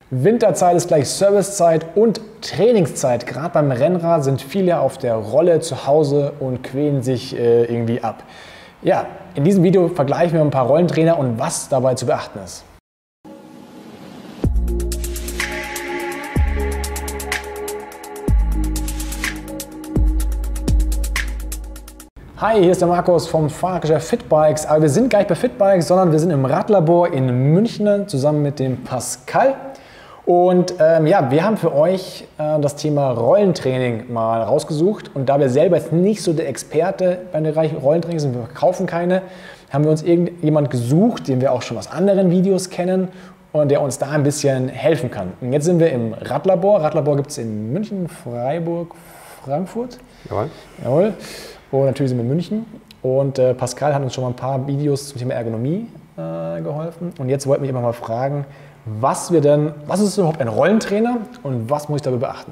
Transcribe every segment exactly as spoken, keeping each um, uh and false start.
Winterzeit ist gleich Servicezeit und Trainingszeit. Gerade beim Rennrad sind viele auf der Rolle zu Hause und quälen sich äh, irgendwie ab. Ja, in diesem Video vergleichen wir ein paar Rollentrainer und was dabei zu beachten ist. Hi, hier ist der Markus vom Fahrradgeschäft Fitbikes. Aber wir sind gar nicht bei Fitbikes, sondern wir sind im Radlabor in München zusammen mit dem Pascal. Und ähm, ja, wir haben für euch äh, das Thema Rollentraining mal rausgesucht. Und da wir selber jetzt nicht so der Experte bei den Bereich Rollentraining sind, wir verkaufen keine, haben wir uns irgendjemand gesucht, den wir auch schon aus anderen Videos kennen und der uns da ein bisschen helfen kann. Und jetzt sind wir im Radlabor. Radlabor gibt es in München, Freiburg, Frankfurt. Jawohl. Jawohl. Und natürlich sind wir in München. Und äh, Pascal hat uns schon mal ein paar Videos zum Thema Ergonomie äh, geholfen. Und jetzt wollten wir immer mal fragen, was wir denn, was ist überhaupt ein Rollentrainer und was muss ich dabei beachten?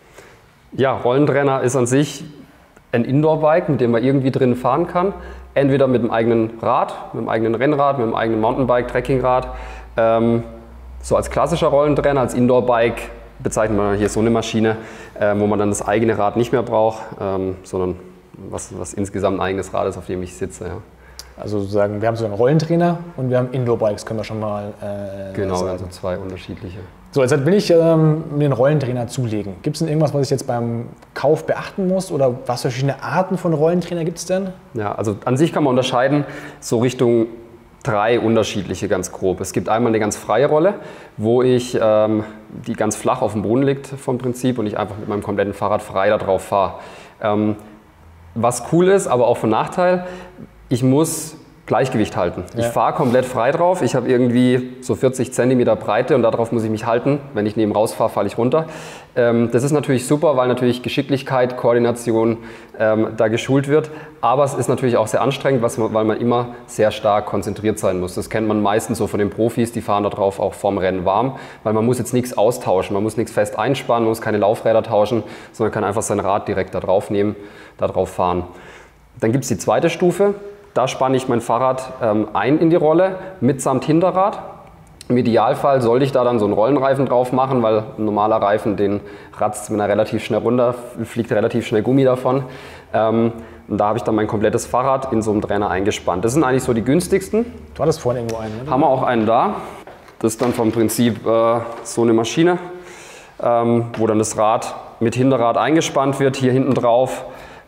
Ja, Rollentrainer ist an sich ein Indoor-Bike, mit dem man irgendwie drin fahren kann. Entweder mit dem eigenen Rad, mit dem eigenen Rennrad, mit dem eigenen Mountainbike, Trekkingrad. Ähm, so als klassischer Rollentrainer, als Indoor-Bike bezeichnet man hier so eine Maschine, äh, wo man dann das eigene Rad nicht mehr braucht, ähm, sondern was, was insgesamt ein eigenes Rad ist, auf dem ich sitze. Ja. Also sozusagen, wir haben so einen Rollentrainer und wir haben Indoor-Bikes, können wir schon mal äh, Genau, sagen. also zwei unterschiedliche. So, jetzt will ich ähm, mir den Rollentrainer zulegen. Gibt es denn irgendwas, was ich jetzt beim Kauf beachten muss oder was für verschiedene Arten von Rollentrainer gibt es denn? Ja, also an sich kann man unterscheiden, so Richtung drei unterschiedliche ganz grob. Es gibt einmal eine ganz freie Rolle, wo ich, ähm, die ganz flach auf dem Boden liegt vom Prinzip und ich einfach mit meinem kompletten Fahrrad frei da drauf fahre. Ähm, was cool ist, aber auch von Nachteil, ich muss Gleichgewicht halten. Ja. Ich fahre komplett frei drauf. Ich habe irgendwie so vierzig Zentimeter Breite und darauf muss ich mich halten. Wenn ich neben rausfahre, falle ich runter. Ähm, das ist natürlich super, weil natürlich Geschicklichkeit, Koordination ähm, da geschult wird. Aber es ist natürlich auch sehr anstrengend, was man, weil man immer sehr stark konzentriert sein muss. Das kennt man meistens so von den Profis, die fahren da drauf auch vorm Rennen warm. Weil man muss jetzt nichts austauschen, man muss nichts fest einspannen, man muss keine Laufräder tauschen, sondern kann einfach sein Rad direkt da drauf nehmen, da drauf fahren. Dann gibt es die zweite Stufe. Da spanne ich mein Fahrrad ähm, ein in die Rolle mitsamt Hinterrad. Im Idealfall sollte ich da dann so einen Rollenreifen drauf machen, weil ein normaler Reifen, den ratzt, wenn er relativ schnell runter, fliegt relativ schnell Gummi davon. Ähm, und da habe ich dann mein komplettes Fahrrad in so einem Trainer eingespannt. Das sind eigentlich so die günstigsten. Du hattest vorhin irgendwo einen, oder? Haben wir auch einen da. Das ist dann vom Prinzip äh, so eine Maschine, ähm, wo dann das Rad mit Hinterrad eingespannt wird, hier hinten drauf.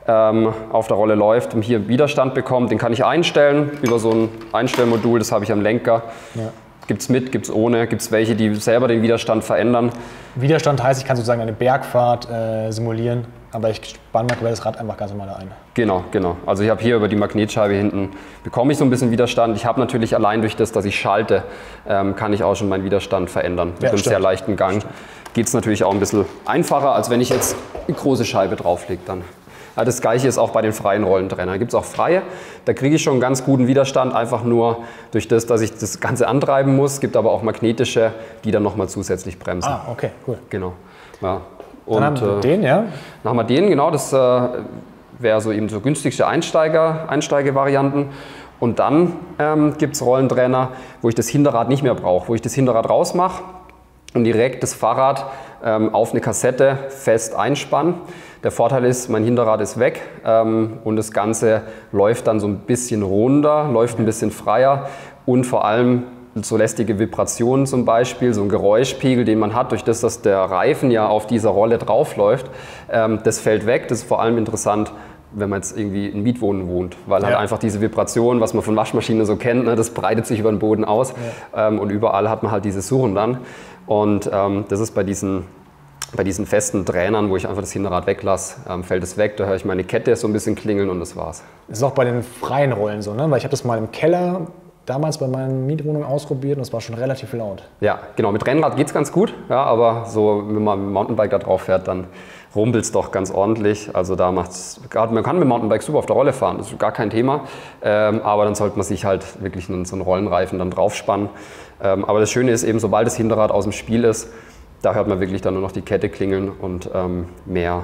Auf der Rolle läuft und hier Widerstand bekommt. Den kann ich einstellen über so ein Einstellmodul, das habe ich am Lenker. Ja. Gibt es mit, gibt es ohne, gibt es welche, die selber den Widerstand verändern. Widerstand heißt, ich kann sozusagen eine Bergfahrt äh, simulieren, aber ich spanne mein das Rad einfach ganz normal ein. Genau, genau. Also ich habe hier über die Magnetscheibe hinten, bekomme ich so ein bisschen Widerstand. Ich habe natürlich allein durch das, dass ich schalte, ähm, kann ich auch schon meinen Widerstand verändern. Mit ja, einem stimmt. sehr leichten Gang geht es natürlich auch ein bisschen einfacher, als wenn ich jetzt eine große Scheibe drauflege dann. Das Gleiche ist auch bei den freien Rollentrainern. Da gibt es auch freie, da kriege ich schon einen ganz guten Widerstand, einfach nur durch das, dass ich das Ganze antreiben muss. Es gibt aber auch magnetische, die dann nochmal zusätzlich bremsen. Ah, okay, cool. Genau. Ja. Und, dann haben wir äh, den, ja? Dann haben wir den, genau, das äh, wäre so eben so günstigste Einsteiger, Einsteigevarianten. Und dann ähm, gibt es Rollentrainer, wo ich das Hinterrad nicht mehr brauche, wo ich das Hinterrad rausmache und direkt das Fahrrad ähm, auf eine Kassette fest einspanne. Der Vorteil ist, mein Hinterrad ist weg ähm, und das Ganze läuft dann so ein bisschen runder, läuft ein bisschen freier und vor allem so lästige Vibrationen zum Beispiel, so ein Geräuschpegel, den man hat, durch das, dass der Reifen ja auf dieser Rolle draufläuft, ähm, das fällt weg. Das ist vor allem interessant, wenn man jetzt irgendwie in Mietwohnungen wohnt, weil ja. halt einfach diese Vibration, was man von Waschmaschinen so kennt, ne, das breitet sich über den Boden aus ja. ähm, und überall hat man halt dieses Surren dann. Und ähm, das ist bei diesen Bei diesen festen Trainern, wo ich einfach das Hinterrad weglasse, ähm, fällt es weg, da höre ich meine Kette so ein bisschen klingeln und das war's. Das ist auch bei den freien Rollen so, ne? Weil ich habe das mal im Keller damals bei meinen Mietwohnungen ausprobiert und es war schon relativ laut. Ja, genau, mit Rennrad geht es ganz gut, ja, aber so, wenn man mit dem Mountainbike da drauf fährt, dann rumpelt es doch ganz ordentlich. Also da macht's, gerade man kann mit dem Mountainbike super auf der Rolle fahren, das ist gar kein Thema, ähm, aber dann sollte man sich halt wirklich einen, so einen Rollenreifen dann draufspannen. Ähm, aber das Schöne ist eben, sobald das Hinterrad aus dem Spiel ist, da hört man wirklich dann nur noch die Kette klingeln und ähm, mehr,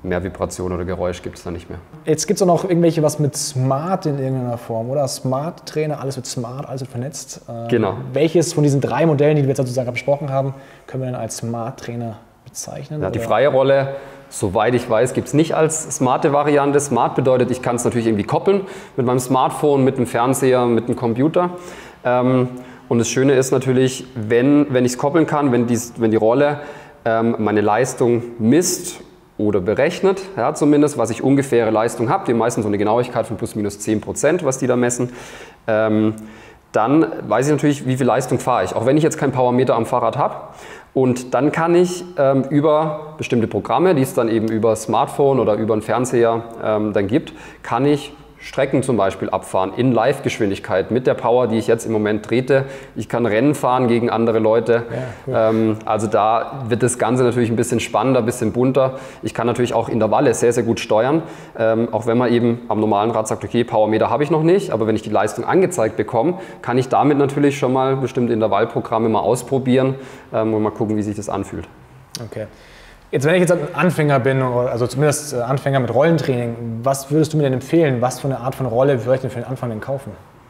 mehr Vibration oder Geräusch gibt es da nicht mehr. Jetzt gibt es auch noch irgendwelche was mit Smart in irgendeiner Form, oder? Smart-Trainer, alles wird smart, alles wird vernetzt. Ähm, genau. Welches von diesen drei Modellen, die wir jetzt sozusagen besprochen haben, können wir denn als Smart-Trainer bezeichnen? Ja, die freie Rolle, soweit ich weiß, gibt es nicht als smarte Variante. Smart bedeutet, ich kann es natürlich irgendwie koppeln mit meinem Smartphone, mit dem Fernseher, mit dem Computer. Ähm, und das Schöne ist natürlich, wenn, wenn ich es koppeln kann, wenn die, wenn die Rolle ähm, meine Leistung misst oder berechnet, ja, zumindest, was ich ungefähre Leistung habe, die meisten so eine Genauigkeit von plus minus zehn Prozent, was die da messen, ähm, dann weiß ich natürlich, wie viel Leistung fahre ich, auch wenn ich jetzt kein Powermeter am Fahrrad habe. Und dann kann ich ähm, über bestimmte Programme, die es dann eben über Smartphone oder über einen Fernseher ähm, dann gibt, kann ich Strecken zum Beispiel abfahren in Live-Geschwindigkeit mit der Power, die ich jetzt im Moment trete. Ich kann Rennen fahren gegen andere Leute. Ja, cool. ähm, also da wird das Ganze natürlich ein bisschen spannender, ein bisschen bunter. Ich kann natürlich auch Intervalle sehr, sehr gut steuern. Ähm, auch wenn man eben am normalen Rad sagt, okay, Powermeter habe ich noch nicht, aber wenn ich die Leistung angezeigt bekomme, kann ich damit natürlich schon mal bestimmte Intervallprogramme mal ausprobieren ähm, und mal gucken, wie sich das anfühlt. Okay. Jetzt, wenn ich jetzt ein Anfänger bin, also zumindest Anfänger mit Rollentraining, was würdest du mir denn empfehlen? Was für eine Art von Rolle würde ich denn für den Anfang denn kaufen?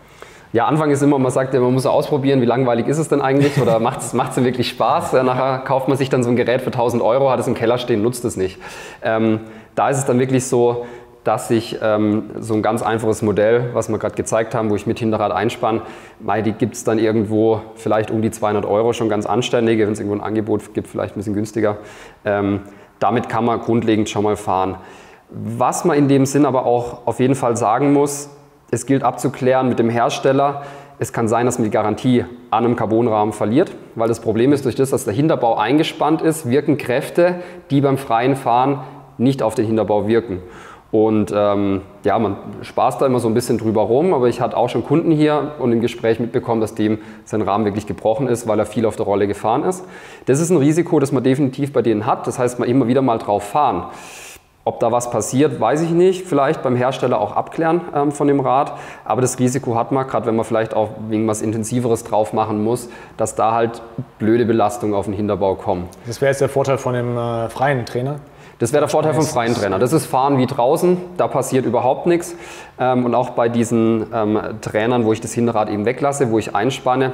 Ja, Anfang ist immer, man sagt ja, man muss ausprobieren, wie langweilig ist es denn eigentlich oder macht es denn wirklich Spaß? Ja, nachher kauft man sich dann so ein Gerät für tausend Euro, hat es im Keller stehen, nutzt es nicht. Ähm, da ist es dann wirklich so, dass ich ähm, so ein ganz einfaches Modell, was wir gerade gezeigt haben, wo ich mit Hinterrad einspanne, die gibt es dann irgendwo vielleicht um die zweihundert Euro, schon ganz anständige, wenn es irgendwo ein Angebot gibt, vielleicht ein bisschen günstiger. Ähm, damit kann man grundlegend schon mal fahren. Was man in dem Sinn aber auch auf jeden Fall sagen muss, es gilt abzuklären mit dem Hersteller, es kann sein, dass man die Garantie an einem Carbonrahmen verliert, weil das Problem ist, durch das, dass der Hinterbau eingespannt ist, wirken Kräfte, die beim freien Fahren nicht auf den Hinterbau wirken. Und ähm, ja, man spaßt da immer so ein bisschen drüber rum, aber ich hatte auch schon Kunden hier und im Gespräch mitbekommen, dass dem sein Rahmen wirklich gebrochen ist, weil er viel auf der Rolle gefahren ist. Das ist ein Risiko, das man definitiv bei denen hat, das heißt, man immer wieder mal drauf fahren. Ob da was passiert, weiß ich nicht, vielleicht beim Hersteller auch abklären ähm, von dem Rad, aber das Risiko hat man, gerade wenn man vielleicht auch wegen was Intensiveres drauf machen muss, dass da halt blöde Belastungen auf den Hinterbau kommen. Das wäre jetzt der Vorteil von dem äh, freien Trainer? Das wäre der Vorteil vom freien Trainer. Das ist Fahren wie draußen, da passiert überhaupt nichts. Und auch bei diesen ähm, Trainern, wo ich das Hinterrad eben weglasse, wo ich einspanne,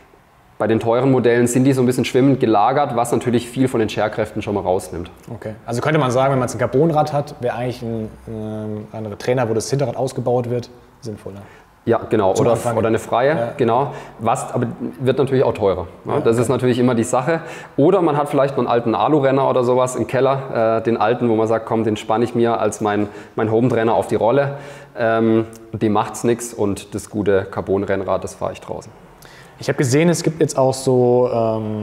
bei den teuren Modellen sind die so ein bisschen schwimmend gelagert, was natürlich viel von den Scherkräften schon mal rausnimmt. Okay. Also könnte man sagen, wenn man jetzt ein Carbonrad hat, wäre eigentlich ein, äh, ein Trainer, wo das Hinterrad ausgebaut wird, sinnvoller. Ja, genau. Oder, oder eine freie, ja. Genau. Was, aber wird natürlich auch teurer. Ja, ja, das okay. ist natürlich immer die Sache. Oder man hat vielleicht noch einen alten Alu-Renner oder sowas im Keller, äh, den alten, wo man sagt, komm, den spanne ich mir als mein, mein Home-Trainer auf die Rolle. Ähm, dem macht's nichts und das gute Carbon-Rennrad, das fahre ich draußen. Ich habe gesehen, es gibt jetzt auch so ähm,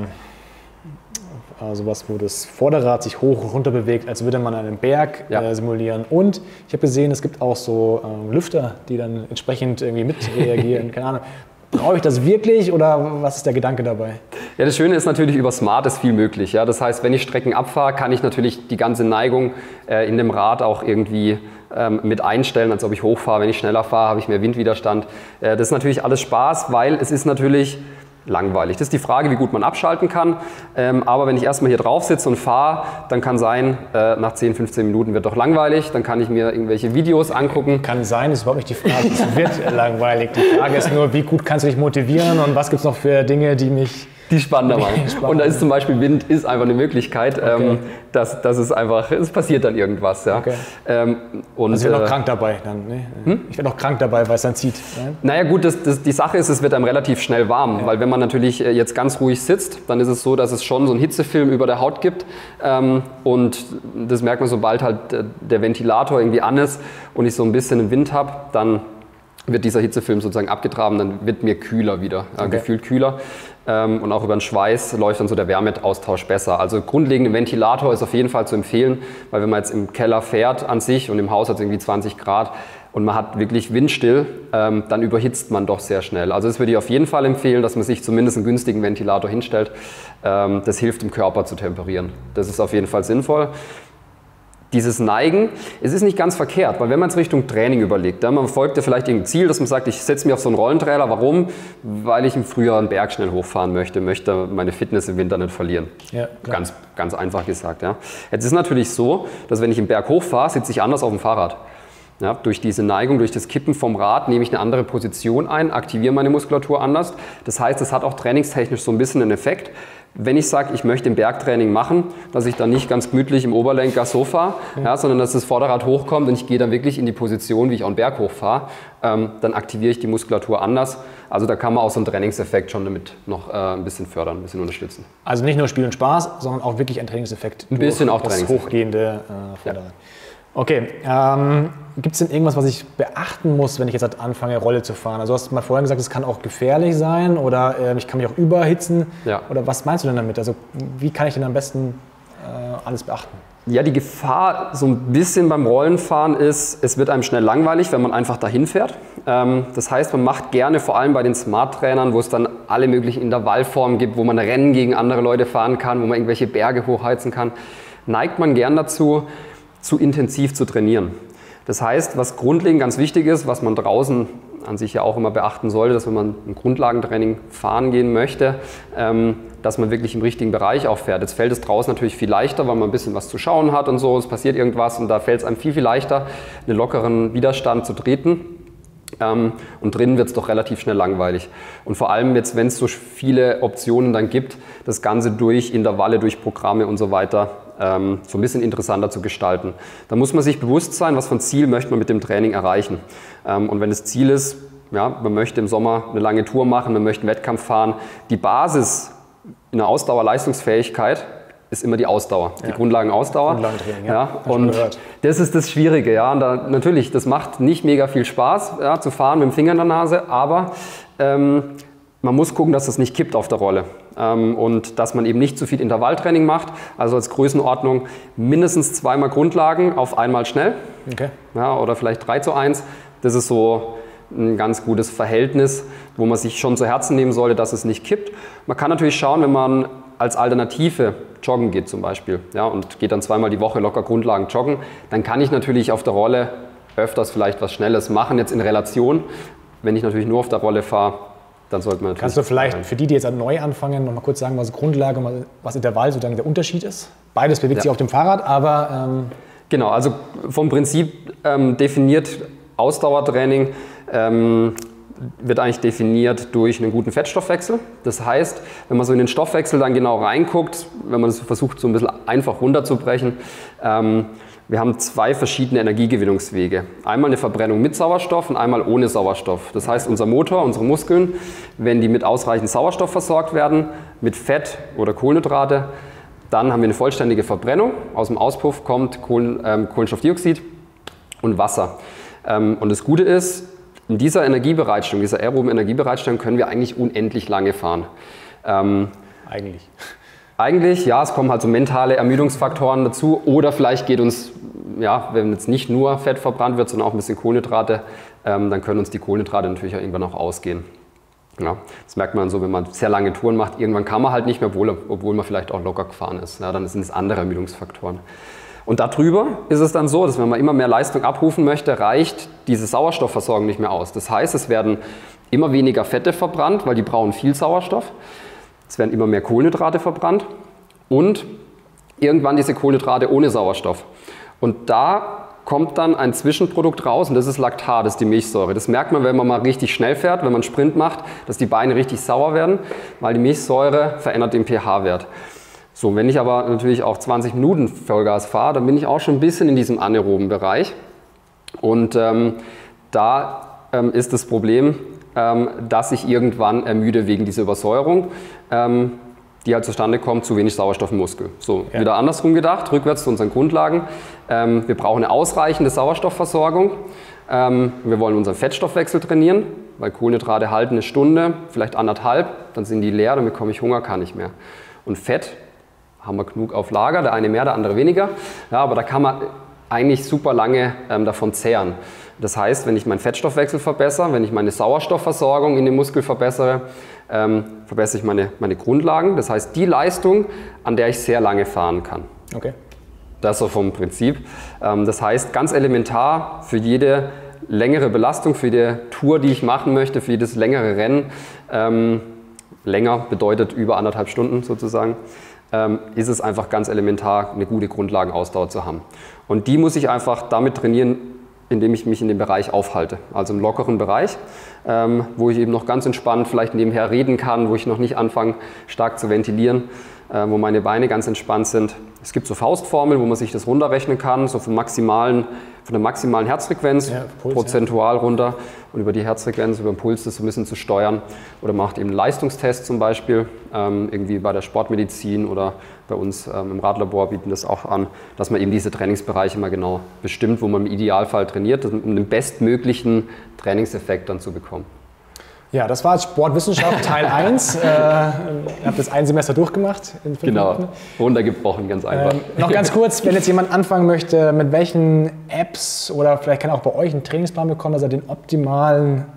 also was, wo das Vorderrad sich hoch und runter bewegt, als würde man einen Berg ja. äh, simulieren. Und ich habe gesehen, es gibt auch so ähm, Lüfter, die dann entsprechend irgendwie mitreagieren. Keine Ahnung. Brauche ich das wirklich oder was ist der Gedanke dabei? Ja, das Schöne ist natürlich, über Smart ist viel möglich. Ja? Das heißt, wenn ich Strecken abfahre, kann ich natürlich die ganze Neigung äh, in dem Rad auch irgendwie ähm, mit einstellen, als ob ich hochfahre. Wenn ich schneller fahre, habe ich mehr Windwiderstand. Äh, das ist natürlich alles Spaß, weil es ist natürlich langweilig. Das ist die Frage, wie gut man abschalten kann. Ähm, aber wenn ich erstmal hier drauf sitze und fahre, dann kann sein, äh, nach zehn, fünfzehn Minuten wird doch langweilig. Dann kann ich mir irgendwelche Videos angucken. Kann sein, ist überhaupt nicht die Frage. Es wird langweilig. Die Frage ist nur, wie gut kannst du dich motivieren und was gibt es noch für Dinge, die mich... Die spannender machen. Und da ist zum Beispiel Wind ist einfach eine Möglichkeit, okay. ähm, dass, dass es einfach, es passiert dann irgendwas. Ja. Okay. Ähm, und, also ich werde äh, auch krank dabei dann. Ne? Hm? Ich werde auch krank dabei, weil es dann zieht. Ne? Naja gut, das, das, die Sache ist, es wird einem relativ schnell warm, ja. weil wenn man natürlich jetzt ganz ruhig sitzt, dann ist es so, dass es schon so einen Hitzefilm über der Haut gibt ähm, und das merkt man, sobald halt der Ventilator irgendwie an ist und ich so ein bisschen einen Wind habe, dann wird dieser Hitzefilm sozusagen abgetragen, dann wird mir kühler wieder, okay. äh, gefühlt kühler. Ähm, und auch über den Schweiß läuft dann so der Wärmeaustausch besser. Also grundlegend ein Ventilator ist auf jeden Fall zu empfehlen, weil wenn man jetzt im Keller fährt an sich und im Haus hat es irgendwie zwanzig Grad und man hat wirklich windstill, ähm, dann überhitzt man doch sehr schnell. Also das würde ich auf jeden Fall empfehlen, dass man sich zumindest einen günstigen Ventilator hinstellt. Ähm, das hilft dem Körper zu temperieren. Das ist auf jeden Fall sinnvoll. Dieses Neigen, es ist nicht ganz verkehrt, weil wenn man es Richtung Training überlegt, dann man verfolgt ja vielleicht irgendein Ziel, dass man sagt, ich setze mich auf so einen Rollentrailer. Warum? Weil ich im Frühjahr einen Berg schnell hochfahren möchte, möchte meine Fitness im Winter nicht verlieren. Ja, ganz, ganz einfach gesagt. Ja. Jetzt ist es natürlich so, dass wenn ich im Berg hochfahre, sitze ich anders auf dem Fahrrad. Ja, durch diese Neigung, durch das Kippen vom Rad nehme ich eine andere Position ein, aktiviere meine Muskulatur anders. Das heißt, es hat auch trainingstechnisch so ein bisschen einen Effekt. Wenn ich sage, ich möchte im Bergtraining machen, dass ich dann nicht ganz gemütlich im Oberlenker so fahre, ja, sondern dass das Vorderrad hochkommt und ich gehe dann wirklich in die Position, wie ich auch einen Berg hochfahre, ähm, dann aktiviere ich die Muskulatur anders. Also da kann man auch so einen Trainingseffekt schon damit noch äh, ein bisschen fördern, ein bisschen unterstützen. Also nicht nur Spiel und Spaß, sondern auch wirklich ein Trainingseffekt. Ein bisschen auch das hochgehende äh, Vorderrad. Ja. Okay, ähm, gibt es denn irgendwas, was ich beachten muss, wenn ich jetzt halt anfange, Rolle zu fahren? Also du hast mal vorhin gesagt, es kann auch gefährlich sein oder äh, ich kann mich auch überhitzen. Ja. Oder was meinst du denn damit? Also wie kann ich denn am besten äh, alles beachten? Ja, die Gefahr so ein bisschen beim Rollenfahren ist, es wird einem schnell langweilig, wenn man einfach dahin fährt. Ähm, das heißt, man macht gerne, vor allem bei den Smart-Trainern, wo es dann alle möglichen Intervallformen gibt, wo man Rennen gegen andere Leute fahren kann, wo man irgendwelche Berge hochheizen kann, neigt man gern dazu, zu intensiv zu trainieren. Das heißt, was grundlegend ganz wichtig ist, was man draußen an sich ja auch immer beachten sollte, dass wenn man ein Grundlagentraining fahren gehen möchte, ähm, dass man wirklich im richtigen Bereich auch fährt. Jetzt fällt es draußen natürlich viel leichter, weil man ein bisschen was zu schauen hat und so, es passiert irgendwas und da fällt es einem viel, viel leichter, einen lockeren Widerstand zu treten. Ähm, und drinnen wird es doch relativ schnell langweilig. Und vor allem jetzt, wenn es so viele Optionen dann gibt, das Ganze durch Intervalle, durch Programme und so weiter ähm, so ein bisschen interessanter zu gestalten. Da muss man sich bewusst sein, was für ein Ziel möchte man mit dem Training erreichen. Ähm, und wenn das Ziel ist, ja, man möchte im Sommer eine lange Tour machen, man möchte einen Wettkampf fahren, die Basis in der Ausdauerleistungsfähigkeit ist immer die Ausdauer, ja. Die Grundlagenausdauer. Grundlagentraining, ja. Ja, und das ist das Schwierige. Ja. Und da, natürlich, das macht nicht mega viel Spaß, ja, zu fahren mit dem Finger in der Nase, aber ähm, man muss gucken, dass das nicht kippt auf der Rolle ähm, und dass man eben nicht zu viel Intervalltraining macht. Also als Größenordnung mindestens zweimal Grundlagen auf einmal schnell, okay. Ja, oder vielleicht drei zu eins. Das ist so ein ganz gutes Verhältnis, wo man sich schon zu Herzen nehmen sollte, dass es nicht kippt. Man kann natürlich schauen, wenn man als Alternative joggen geht zum Beispiel, ja, und geht dann zweimal die Woche locker Grundlagen joggen, dann kann ich natürlich auf der Rolle öfters vielleicht was Schnelles machen, jetzt in Relation. Wenn ich natürlich nur auf der Rolle fahre, dann sollte man natürlich... Kannst du vielleicht für die, die jetzt neu anfangen, noch mal kurz sagen, was Grundlage und was Intervall sozusagen der Unterschied ist? Beides bewegt ja. sich auf dem Fahrrad, aber... Ähm genau, also vom Prinzip ähm, definiert Ausdauertraining ähm, wird eigentlich definiert durch einen guten Fettstoffwechsel. Das heißt, wenn man so in den Stoffwechsel dann genau reinguckt, wenn man es versucht, so ein bisschen einfach runterzubrechen, ähm, wir haben zwei verschiedene Energiegewinnungswege. Einmal eine Verbrennung mit Sauerstoff und einmal ohne Sauerstoff. Das heißt, unser Motor, unsere Muskeln, wenn die mit ausreichend Sauerstoff versorgt werden, mit Fett oder Kohlenhydrate, dann haben wir eine vollständige Verbrennung. Aus dem Auspuff kommt Kohlen, ähm, Kohlenstoffdioxid und Wasser. Ähm, und das Gute ist, in dieser Energiebereitstellung, dieser aeroben Energiebereitstellung können wir eigentlich unendlich lange fahren. Ähm, eigentlich. Eigentlich, ja, es kommen halt so mentale Ermüdungsfaktoren dazu oder vielleicht geht uns, ja, wenn jetzt nicht nur Fett verbrannt wird, sondern auch ein bisschen Kohlenhydrate, ähm, dann können uns die Kohlenhydrate natürlich auch irgendwann auch ausgehen. Ja, das merkt man so, wenn man sehr lange Touren macht, irgendwann kann man halt nicht mehr, obwohl, obwohl man vielleicht auch locker gefahren ist. Ja, dann sind es andere Ermüdungsfaktoren. Und darüber ist es dann so, dass wenn man immer mehr Leistung abrufen möchte, reicht diese Sauerstoffversorgung nicht mehr aus. Das heißt, es werden immer weniger Fette verbrannt, weil die brauchen viel Sauerstoff. Es werden immer mehr Kohlenhydrate verbrannt und irgendwann diese Kohlenhydrate ohne Sauerstoff. Und da kommt dann ein Zwischenprodukt raus und das ist Laktat, das ist die Milchsäure. Das merkt man, wenn man mal richtig schnell fährt, wenn man Sprint macht, dass die Beine richtig sauer werden, weil die Milchsäure verändert den pH-Wert. So, wenn ich aber natürlich auch zwanzig Minuten Vollgas fahre, dann bin ich auch schon ein bisschen in diesem anaeroben Bereich. Und ähm, da ähm, ist das Problem, ähm, dass ich irgendwann ermüde wegen dieser Übersäuerung, ähm, die halt zustande kommt, zu wenig Sauerstoff im Muskel. So, ja. Wieder andersrum gedacht, rückwärts zu unseren Grundlagen. Ähm, wir brauchen eine ausreichende Sauerstoffversorgung. Ähm, wir wollen unseren Fettstoffwechsel trainieren, weil Kohlenhydrate halten eine Stunde, vielleicht anderthalb, dann sind die leer, dann bekomme ich Hunger, kann nicht mehr. Und Fett haben wir genug auf Lager, der eine mehr, der andere weniger. Ja, aber da kann man eigentlich super lange ähm, davon zehren. Das heißt, wenn ich meinen Fettstoffwechsel verbessere, wenn ich meine Sauerstoffversorgung in den Muskel verbessere, ähm, verbessere ich meine, meine Grundlagen. Das heißt, die Leistung, an der ich sehr lange fahren kann. Okay. Das so vom Prinzip. Das heißt, ganz elementar für jede längere Belastung, für jede Tour, die ich machen möchte, für jedes längere Rennen, ähm, länger bedeutet über anderthalb Stunden sozusagen, ähm, ist es einfach ganz elementar, eine gute Grundlagenausdauer zu haben. Und die muss ich einfach damit trainieren, indem ich mich in dem Bereich aufhalte, also im lockeren Bereich, ähm, wo ich eben noch ganz entspannt vielleicht nebenher reden kann, wo ich noch nicht anfange stark zu ventilieren, äh, wo meine Beine ganz entspannt sind. Es gibt so Faustformeln, wo man sich das runterrechnen kann, so vom maximalen, von der maximalen Herzfrequenz, ja, Puls, prozentual ja. runter und über die Herzfrequenz, über den Puls das so ein bisschen zu steuern. Oder macht eben einen Leistungstest zum Beispiel, ähm, irgendwie bei der Sportmedizin oder bei uns ähm, im Radlabor bieten das auch an, dass man eben diese Trainingsbereiche mal genau bestimmt, wo man im Idealfall trainiert, um den bestmöglichen Trainingseffekt dann zu bekommen. Ja, das war jetzt Sportwissenschaft Teil eins. äh, ich habe das ein Semester durchgemacht. In fünf genau, Minuten. runtergebrochen, ganz einfach. Ähm, noch ganz kurz, wenn jetzt jemand anfangen möchte, mit welchen Apps oder vielleicht kann er auch bei euch einen Trainingsplan bekommen, dass er den optimalen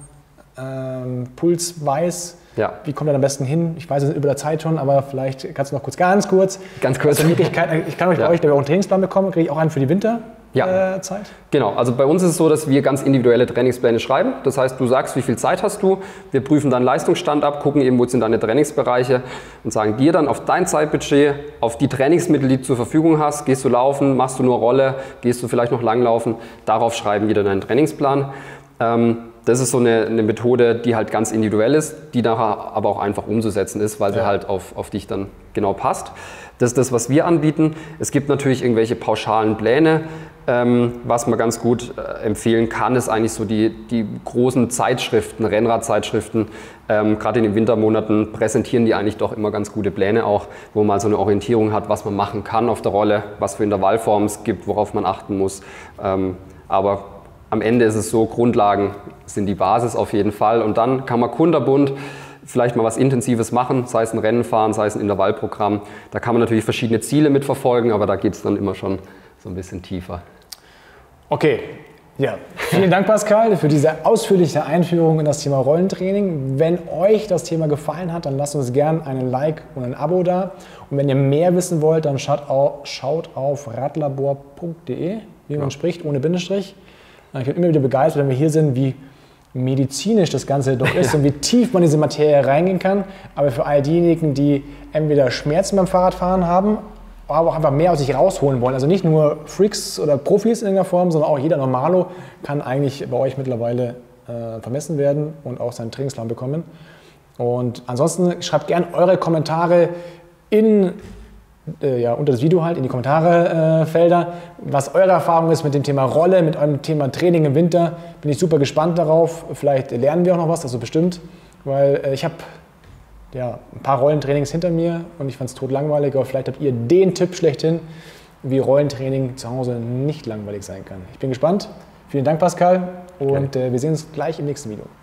ähm, Puls weiß. Ja. Wie kommt er am besten hin? Ich weiß es über der Zeit schon, aber vielleicht kannst du noch kurz, ganz kurz. Ganz kurz. Also Möglichkeit, ich kann euch ja. bei euch auch einen Trainingsplan bekommen, kriege ich auch einen für die Winter. Ja, äh, Zeit? Genau. Also bei uns ist es so, dass wir ganz individuelle Trainingspläne schreiben. Das heißt, du sagst, wie viel Zeit hast du. Wir prüfen deinen Leistungsstand ab, gucken eben, wo sind deine Trainingsbereiche und sagen dir dann auf dein Zeitbudget, auf die Trainingsmittel, die du zur Verfügung hast, gehst du laufen, machst du nur Rolle, gehst du vielleicht noch langlaufen. Darauf schreiben wir dann einen Trainingsplan. Ähm, das ist so eine, eine Methode, die halt ganz individuell ist, die nachher aber auch einfach umzusetzen ist, weil sie ja. halt auf, auf dich dann genau passt. Das ist das, was wir anbieten. Es gibt natürlich irgendwelche pauschalen Pläne. Ähm, was man ganz gut äh, empfehlen kann, ist eigentlich so die, die großen Zeitschriften, Rennradzeitschriften. Ähm, Gerade in den Wintermonaten präsentieren die eigentlich doch immer ganz gute Pläne auch, wo man so eine Orientierung hat, was man machen kann auf der Rolle, was für Intervallformen es gibt, worauf man achten muss. Ähm, aber am Ende ist es so, Grundlagen sind die Basis auf jeden Fall. Und dann kann man kunterbunt vielleicht mal was Intensives machen, sei es ein Rennen fahren, sei es ein Intervallprogramm. Da kann man natürlich verschiedene Ziele mitverfolgen, aber da geht es dann immer schon so ein bisschen tiefer. Okay, ja. Vielen Dank, Pascal, für diese ausführliche Einführung in das Thema Rollentraining. Wenn euch das Thema gefallen hat, dann lasst uns gerne einen Like und ein Abo da. Und wenn ihr mehr wissen wollt, dann schaut auf, schaut auf radlabor punkt de, wie man ja. spricht, ohne Bindestrich. Ich bin immer wieder begeistert, wenn wir hier sind, wie medizinisch das Ganze doch ist und wie tief man in diese Materie reingehen kann. Aber für all diejenigen, die entweder Schmerzen beim Fahrradfahren haben, aber auch einfach mehr aus sich rausholen wollen. Also nicht nur Freaks oder Profis in irgendeiner Form, sondern auch jeder Normalo kann eigentlich bei euch mittlerweile äh, vermessen werden und auch seinen Trainingsplan bekommen. Und ansonsten schreibt gerne eure Kommentare in, äh, ja, unter das Video halt, in die Kommentarfelder, äh, was eure Erfahrung ist mit dem Thema Rolle, mit eurem Thema Training im Winter. Bin ich super gespannt darauf. Vielleicht lernen wir auch noch was, also bestimmt, weil äh, ich habe ja, ein paar Rollentrainings hinter mir und ich fand es totlangweilig, aber vielleicht habt ihr den Tipp schlechthin, wie Rollentraining zu Hause nicht langweilig sein kann. Ich bin gespannt. Vielen Dank, Pascal, und äh, wir sehen uns gleich im nächsten Video.